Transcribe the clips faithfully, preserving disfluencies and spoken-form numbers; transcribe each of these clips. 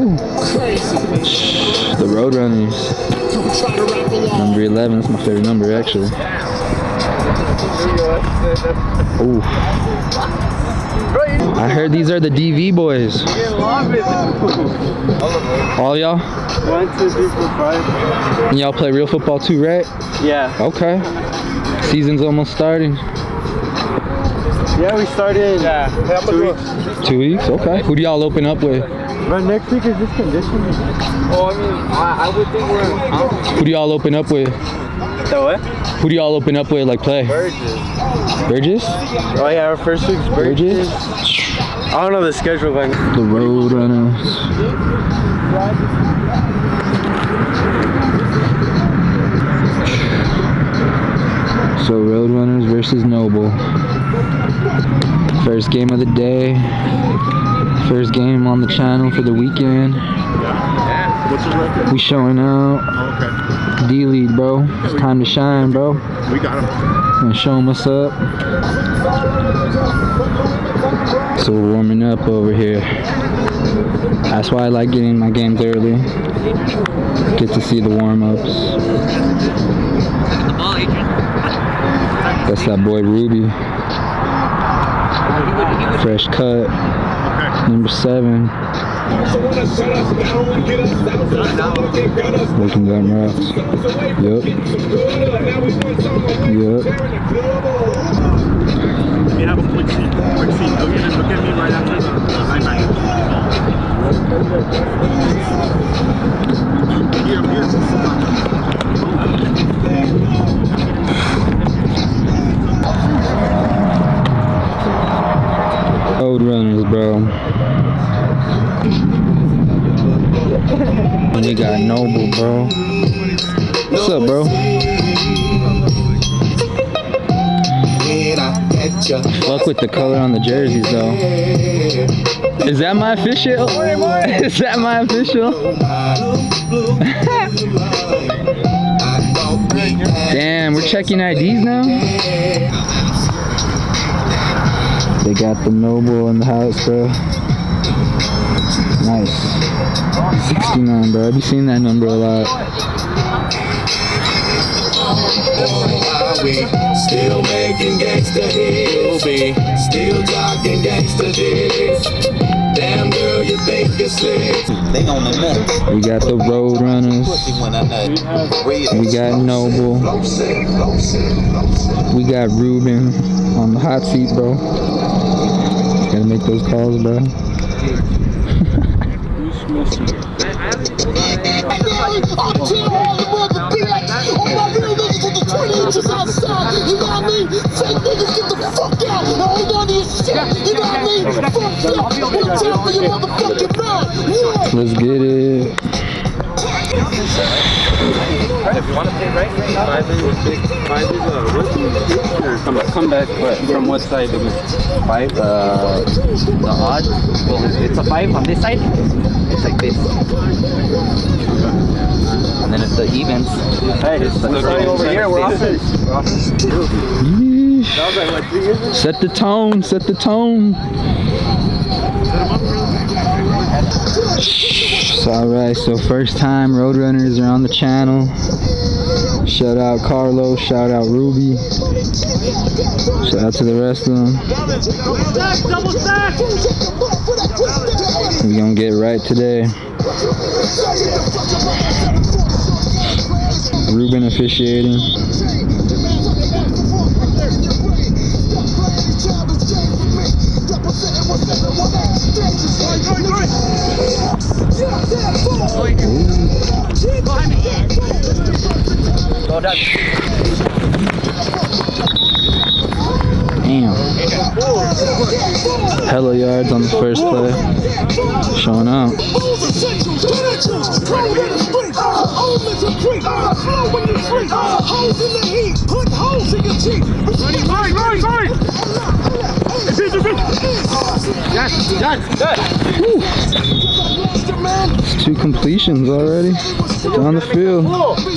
Woo. The Roadrunners. Number eleven. That's my favorite number, actually. Ooh. I heard these are the D V boys. All y'all? One, two, three, four, five. And y'all play real football too, right? Yeah. Okay. Season's almost starting. Yeah, we started uh, two weeks. Two weeks? Okay. Who do y'all open up with? But next week is this condition. Oh, I mean, I, I would think we're... Huh? Who do y'all open up with? The what? Who do y'all open up with, like, play? Burgess. Burgess? Oh yeah, our first week's Burgess. I don't know the schedule, but... The Roadrunners. So Roadrunners versus Noble. First game of the day. First game on the channel for the weekend. What's your record? We showing out. Oh, okay. D-Lead, bro. It's time to shine, bro. We got him. Gonna show him what's up. So we're warming up over here. That's why I like getting my games early. Get to see the warm-ups. That's that boy Ruby. Fresh cut. Number seven. Looking down rocks. Yup. Yup. You have a quick seat. Quick seat. Look at, look at me right after the linebacker. Here, I'm here. Roadrunners, bro. And we got Noble, bro. What's up, bro? Fuck with the color on the jerseys, though. Is that my official? Is that my official? Damn, we're checking I Ds now? They got the Noble in the house, bro. Nice. sixty-nine, bro. I've been seeing that number a lot. Still making gangsta hits. Still talking gangsta hits. Damn girl, you think it's slick. They on the nuts. We got the Roadrunners. We got Noble. We got Ruben on the hot seat, bro. Gotta make those calls, bro. Let's get it. If you want to stay right, five is big. Five is uh, what? Come, come back. What, from what side? Five. Uh, the odd. Well, it's a five on this side. It's like this. And then it's the evens. Hey, it's the starting over here. We're off it. Set the tone. Set the tone. Alright, so first time Roadrunners are on the channel. Shout out Carlos, shout out Ruby. Shout out to the rest of them. We're gonna get right today. Ruben officiating. Damn. Hella yards on the first play. Showing out. It's two completions already down the field.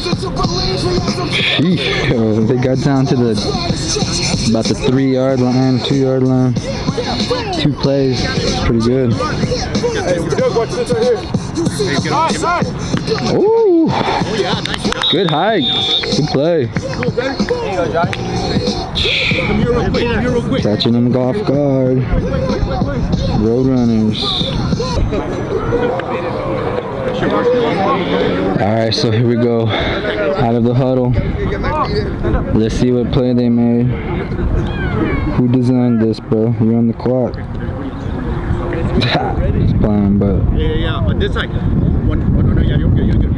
Sheesh, yo, they got down to the about the three yard line, two yard line. Two plays. It's pretty good. Hey, Doug, watch this right here. Ooh. Good hike. Good play. Catching them off guard. Roadrunners. Alright, so here we go. Out of the huddle. Let's see what play they made. Who designed this, bro? You're on the clock. Just playing, but. Yeah, yeah, yeah. On this side. One, one, no, yeah, you're good, you're good.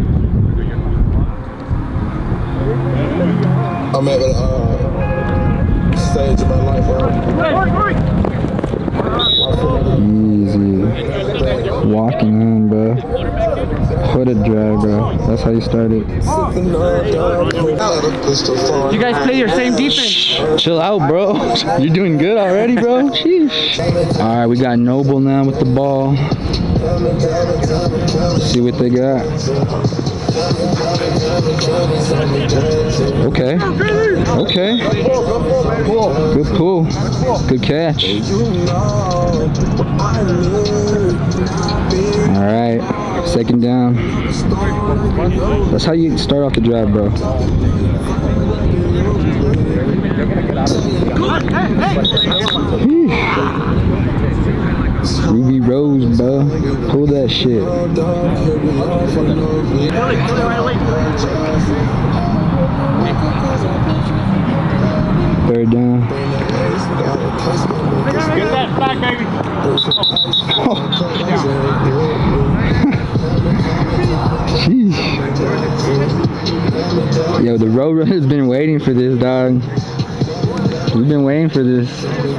I'm at a uh, stage of my life where easy. Walking in, bro. Hooded drag, bro. That's how you start it. You guys play your same defense. Chill out, bro. You're doing good already, bro. Sheesh. All right, we got Noble now with the ball. Let's see what they got. Okay. Okay. Good pull. Good catch. All right. Second down. That's how you start off the drive, bro. Ruby Rose, bro. Pull that shit. Third down. Get that back, baby. Jeez. Yo, the Roadrunner's been waiting for this, dog. We've been waiting for this.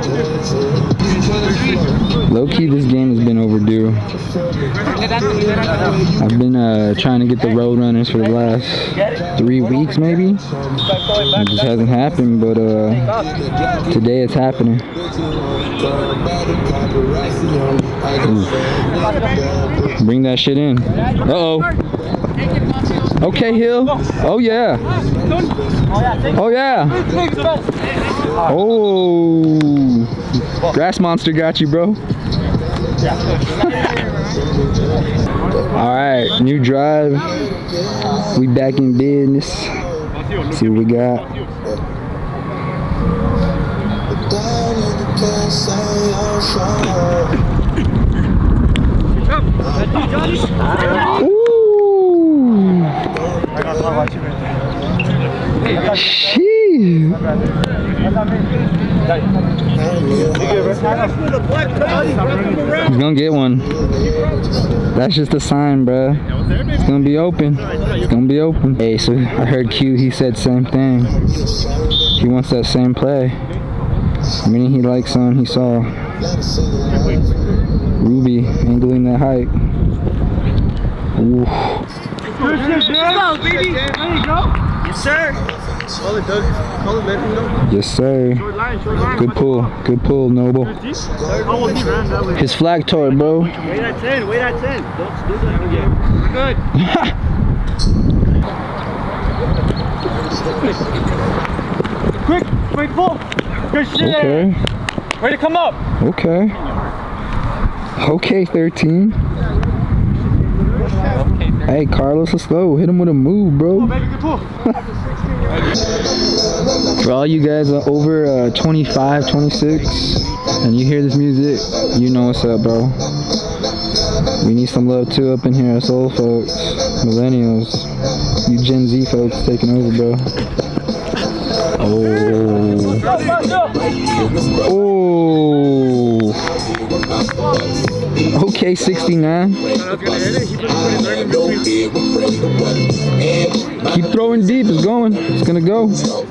Low-key, this game has been overdue. I've been uh, trying to get the Roadrunners for the last three weeks, maybe. It just hasn't happened, but uh, today it's happening. Ooh. Bring that shit in. Uh-oh. Okay, Hill. Oh, yeah. Oh, yeah. Oh. Grass Monster got you, bro. All right, new drive. We back in business. Let's see what we got. Ooh. Sheesh. He's gonna get one. That's just a sign, bruh. It's gonna be open. It's gonna be open. Hey, so I heard Q, he said same thing. He wants that same play. Meaning he likes something he saw. Ruby angling that height. Ooh. Let's go, baby. There you go. Yes, sir. Call it, Doug. Call it, let him know. Yes, sir. Good pull. Good pull, Noble. His flag tore, bro. Wait at ten. Wait at ten. Don't do that again. We're good. Quick, quick pull. Good shit. Okay. Way to come up. Okay. Okay, thirteen. Hey, Carlos, let's go. Hit him with a move, bro. For all you guys are over uh, twenty-five, twenty-six, and you hear this music, you know what's up, bro. We need some love too up in here, us old folks, millennials, you Gen Z folks taking over, bro. Oh. Oh. Okay, sixty-nine. Keep throwing deep. It's going. It's gonna go.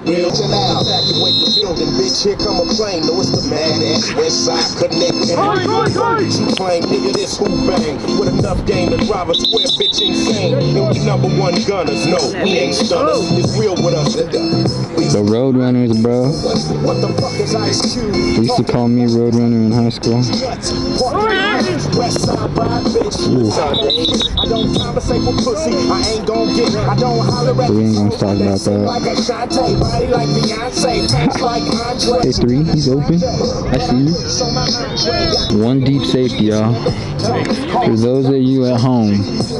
The Roadrunners, bro. They used to call me Roadrunner in high school. West side ride, bitch. I don't conversate with pussy. I ain't gon' get. I don't holler at. We ain't gonna talk about that. Like a Shantae, body like Beyonce, face like Andre. Hey, three, he's open. I see you. One deep safety, y'all. For those of you at home,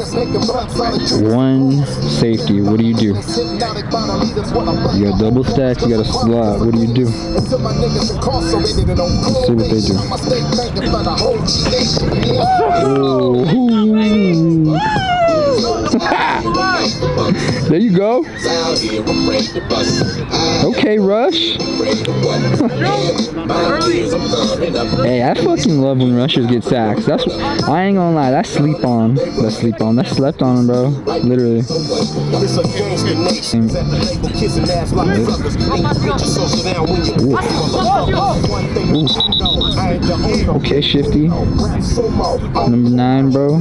one safety. What do you do? You got double stacks. You got a slot. What do you do? Let's see what they do. Oh. There you go. Okay, Rush. Hey, I fucking love when rushers get sacks. That's I ain't gonna lie. That's sleep on. That's sleep on. That's slept on, bro. Literally. Ooh. Ooh. Okay, Shifty. Number nine, bro.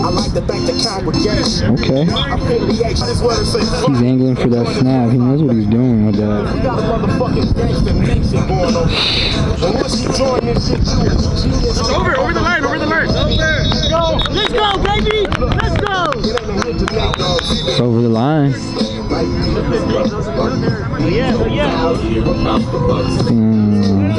Okay. He's angling for that snap. He knows what he's doing with that. It's over, over the line, over the line. Let's go, let's go, baby. Let's go. It's over the line. Yeah, yeah. Mm.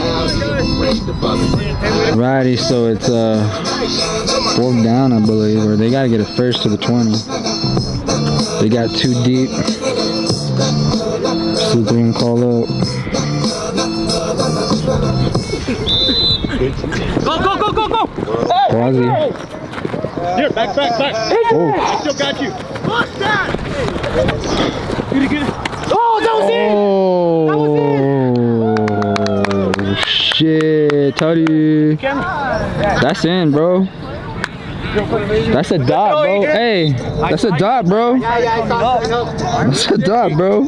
Righty, so it's uh fourth down, I believe, or they gotta get it first to the twenty. They got too deep. See if they can call up. Go, go, go, go, go. Quasi. Here, back, back, back. Oh. I still got you. What's that? Get it, get it. Oh, that was it. That was it. Oh, shit, Tutty. That's in, bro. That's a dot, bro. Hey, that's a dot, bro. That's a dot, bro.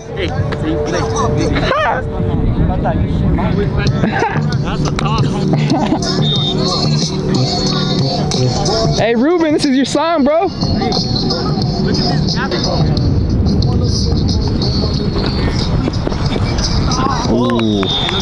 Hey, Ruben, this is your sign, bro. Ooh.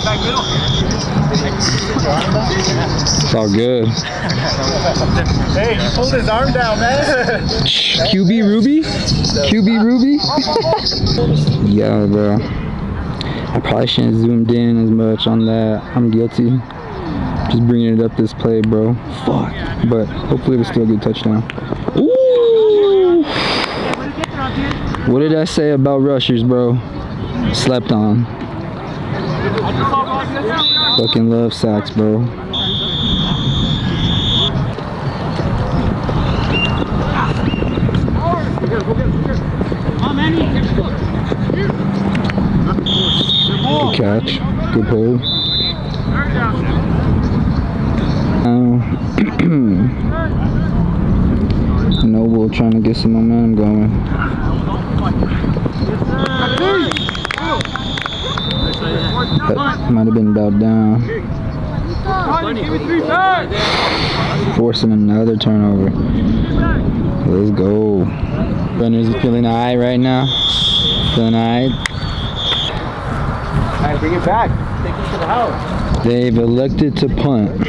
It's all good. Hey, he pulled his arm down, man. Q B Ruby? Q B Ruby? Yeah, bro. I probably shouldn't have zoomed in as much on that. I'm guilty. Just bringing it up this play, bro. Fuck. But hopefully it was still a good touchdown. Ooh! What did I say about rushers, bro? Slept on. Fucking love sacks, bro. Good catch. Good pull. Noble trying to get some momentum going. That might have been about down. Forcing another turnover. Let's go. Runners feeling alright right now. Feeling alright. Alright, bring it back. Take it to the house. They've elected to punt.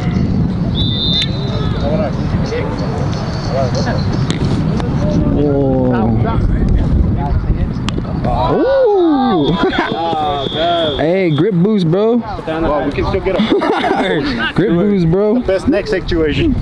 Oh. Ooh. Hey, grip boost, bro. Well, we can still get him. Grip boost, bro. Best neck situation.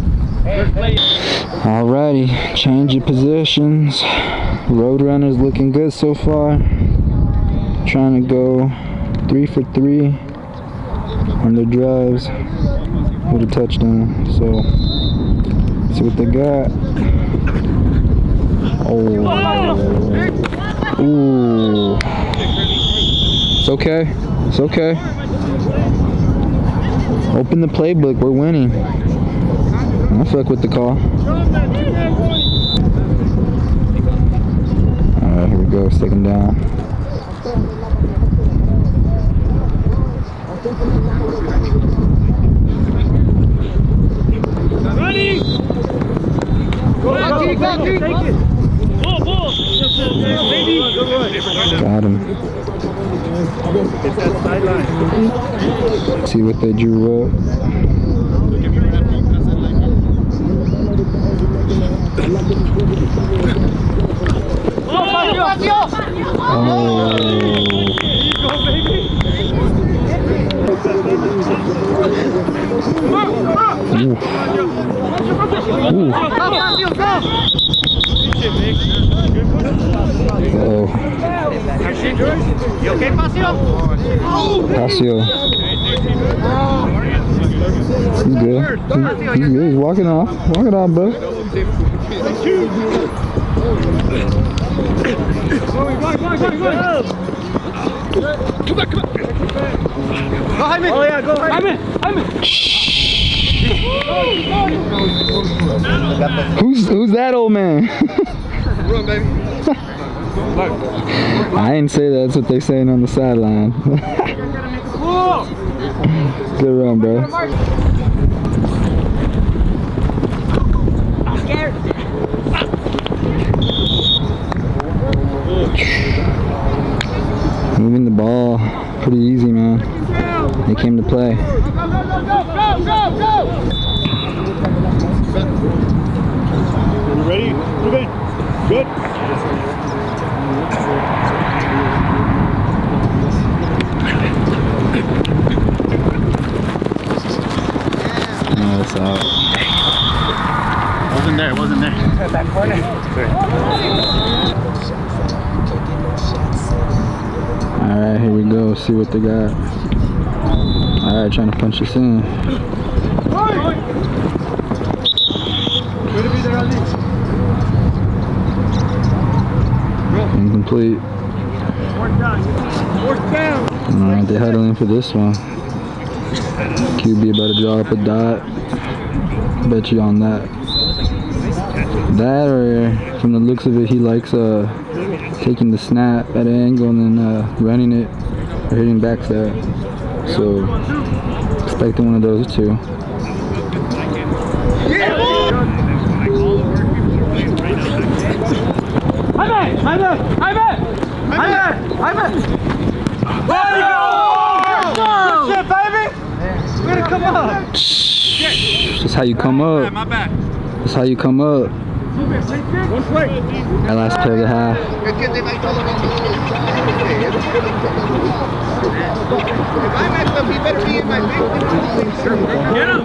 Alrighty, change of positions. Roadrunner's looking good so far. Trying to go three for three on their drives with a touchdown. So, see what they got. Oh. Ooh. It's okay. It's okay. Open the playbook. We're winning. I'll fuck with the call. Alright, here we go. Second down. Ready? Go back, take it, take it. Ball, ball. Got him. See what they drew up. Oh. You okay, Pasio? Pasio. He's good. He's, he's good. He's walking off. Walking off, bro. Come back, come back. Go, Jaime. Oh, yeah, go, Jaime. Jaime. Who's, who's that old man? Run, baby. I didn't say that. That's what they're saying on the sideline. Good run, bro. I'm scared. Moving the ball pretty easy, man. They came to play. Go, go, go, go, go, go, go. You ready? Move in. Good. No, it's out. Wasn't there, wasn't there. Back corner. Alright, here we go. See what they got. Alright, trying to punch this in. Incomplete. Alright, they huddling for this one. Q B about to draw up a dot. Bet you on that. That, or from the looks of it, he likes uh taking the snap at an angle and then uh, running it or hitting backside. So expecting one of those two. Jaime! Jaime! Jaime! Jaime! Jaime! There you go! Good shit, baby! Way to come up! That's how you come up. That's how you come up. That last play of the half. Get him!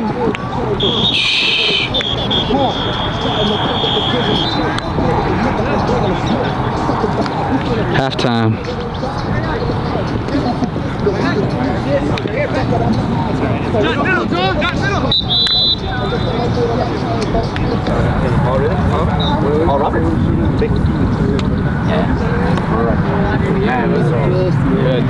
Halftime. Middle, John! Got middle! Oh, Robert? Yeah. All right. Man, it was so good.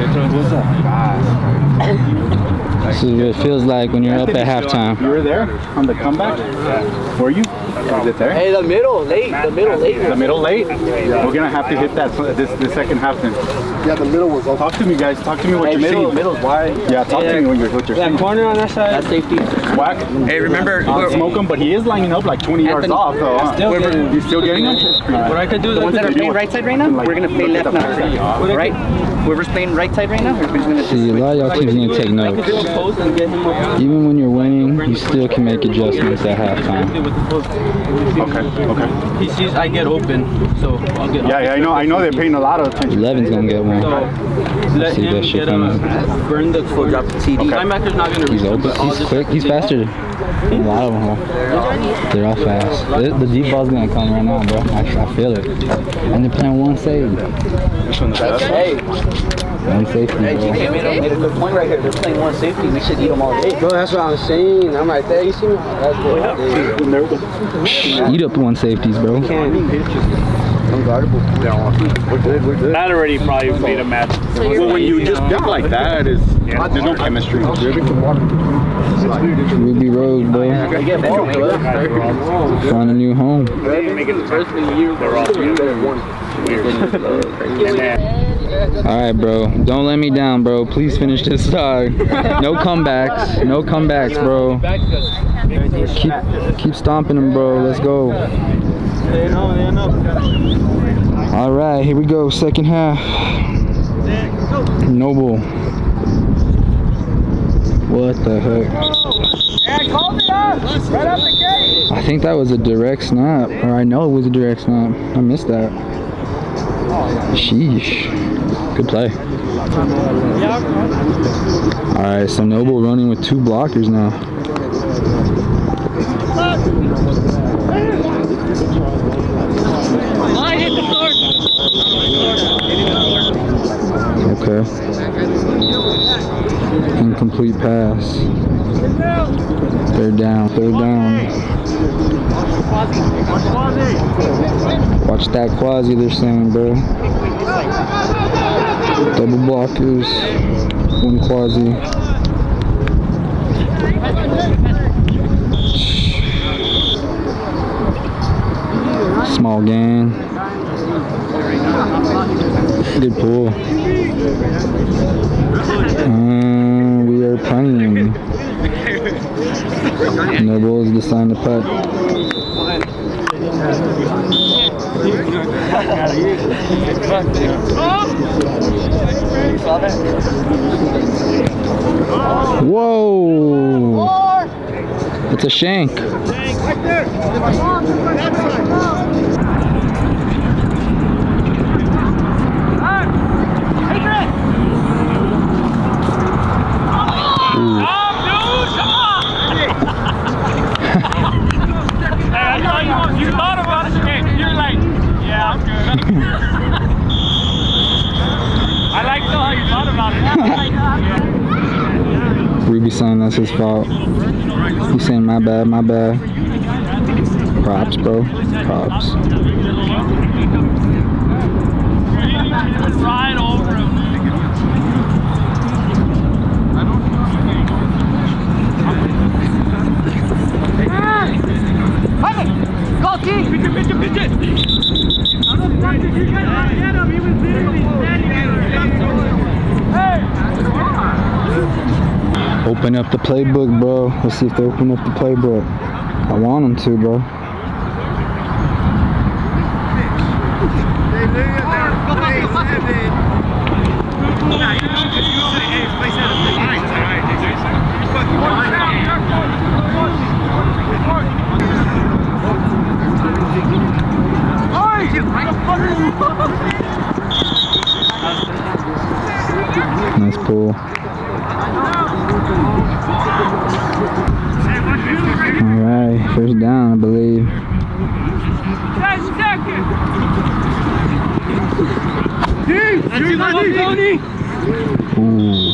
This is what it feels like when you're up at halftime. You were there on the comeback? Yeah. Were you? Was it there? Hey, the middle, late. The middle, late. The middle late? Yeah. We're gonna have to hit that this the second half then. Yeah, the middle was. Talk to me, guys. Talk to me what Hey, you're middle, seeing. middle's wide. Yeah, talk Hey, to me when you're what you're that seeing. corner on that side. That's safety. Whack. Hey, remember, I'll smoke him, but he is lining up like twenty yards Anthony, off though. Huh? still getting him. You still getting him? What I could do is the ones that are playing right side right now, we're gonna play left now. Right? Whoever's playing right side right now, we're just gonna. See, a lot of y'all teams need to take notes. Even when you're winning, you still can make adjustments at halftime. Okay. Okay. He sees I get open, so I'll get. Yeah, yeah, I know. I know they're paying a lot of attention. eleven's gonna get one. Let See him that shit get coming. a burn the full drop the T D. Linebacker's not gonna. He's open. He's quick. He's faster. A lot of them. They're all fast. The, the deep ball's gonna come right now, bro. I, I feel it. And they're playing one save. Hey, One safety, hey, G K bro. made a, made a good point right here. They're playing one safety. We should eat them all day. Bro, that's what I'm saying. I'm right there. You see me? That's what Eat up one safeties, bro. unguardable. We're good, we're good. That already probably made a match. So well, when you just pick like that, is yeah, there's no chemistry. Ruby Road, bro. Find a new home. Alright, bro. Don't let me down, bro. Please finish this side. No comebacks. No comebacks, bro. Keep, keep stomping them, bro. Let's go. Alright, here we go. Second half. Noble. What the heck? I think that was a direct snap. Or I know it was a direct snap. I missed that. Sheesh. Good play. Alright, so Noble running with two blockers now. Okay. Incomplete pass. Third down, third down. Watch that quasi, they're saying, bro. Double blockers, one quasi. Small gain. Good pull. And we are punting. Noble is deciding to putt. Whoa! It's a shank. Ruby saying that's his fault. He's saying my bad, my bad. Props, bro. Props. Right over him. Go, King! Pitch it, pitch it, pitch it! You cannot get him. He was literally standing there. Hey! Open up the playbook, bro. Let's see if they open up the playbook. I want them to, bro. Nice pull. Alright, first down, I believe. Ooh.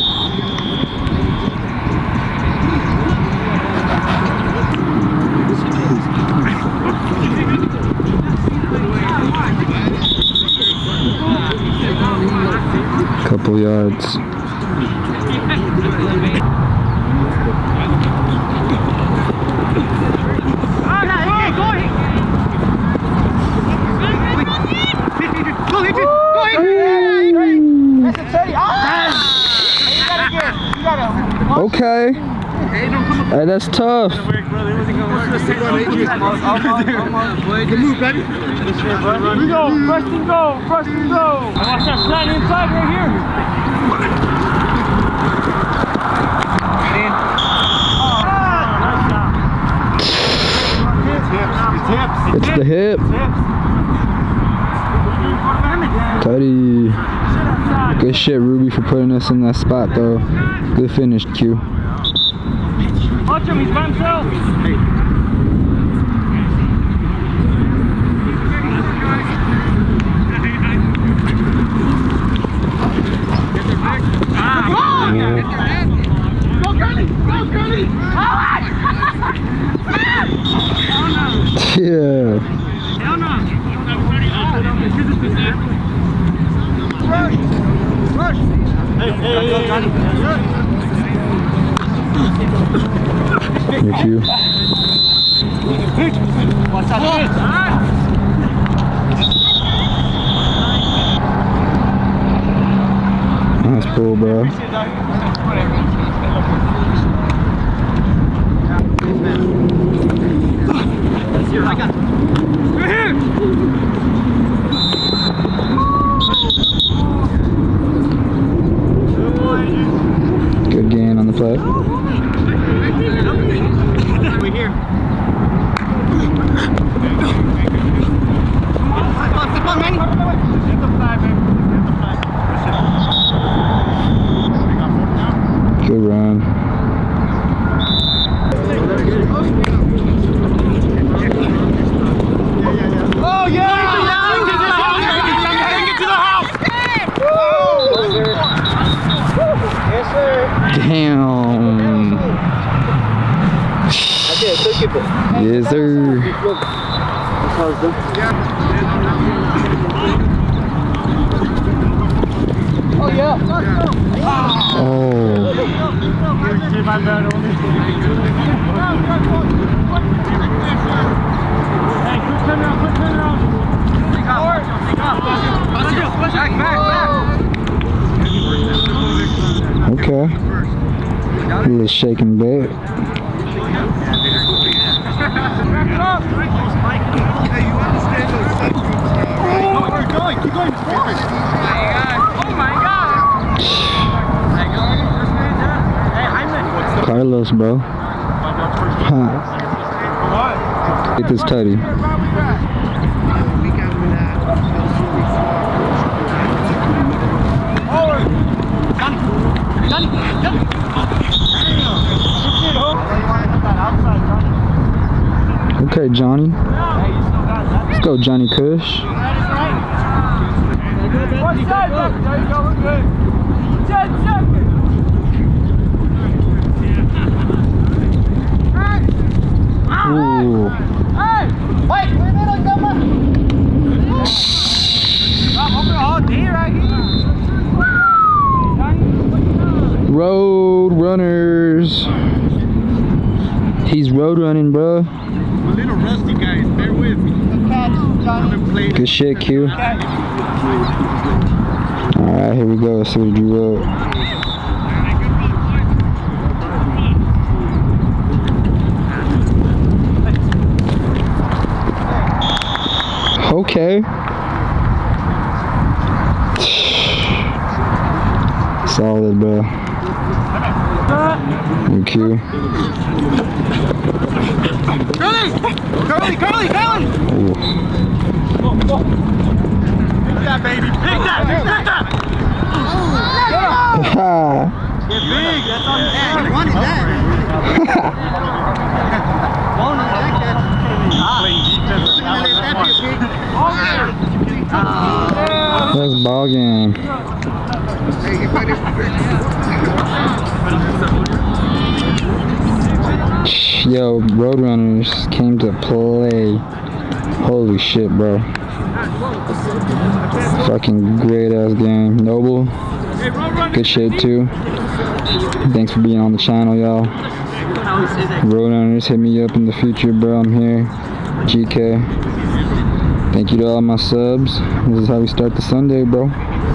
Couple yards. Okay. Hey, that's tough. Good move, baby. Here we go. First and go. First and go. Watch that slide inside right here. It's the hip. Tutty. Good shit, Ruby, for putting us in that spot, though. Good finish, Q. Watch him, he's by himself. Go, Curly! Go, Curly! Yeah. Your cue. Nice pull, bro. Good gain on the play. We're here. Come on, come on, Manny. people. Yes, sir. Oh, yeah. Oh. Hey, quick turn around, quick turn around. Back, back, back. Okay. A little shake and bake. Back it up. Hey, you understand those? Keep going, keep going. Oh my God. Hey, Hyman. Carlos, bro. Huh. Get this tutty. Okay, Johnny. Let's go, Johnny Kush. One side, there you go, we're good. Ten seconds. Ooh. Hey, wait, wait a minute, come on. I'm over all day right here. Road runners. He's road running, bro. I'm a little rusty, guys. Bear with me. Good shit, Q. Alright, here we go. Let's see what you wrote. Okay. Solid, bro. Thank you. Curly! Curly, Curly, Curly! Ooh. Pick that, baby. Pick that, pick that! Ha! Get big, that's on your hand. You wanted that. That's ball game. Yo, Roadrunners came to play. Holy shit, bro. Fucking great ass game. Noble, good shit too. Thanks for being on the channel, y'all. Roadrunners, hit me up in the future, bro. I'm here. G K. Thank you to all my subs. This is how we start the Sunday, bro.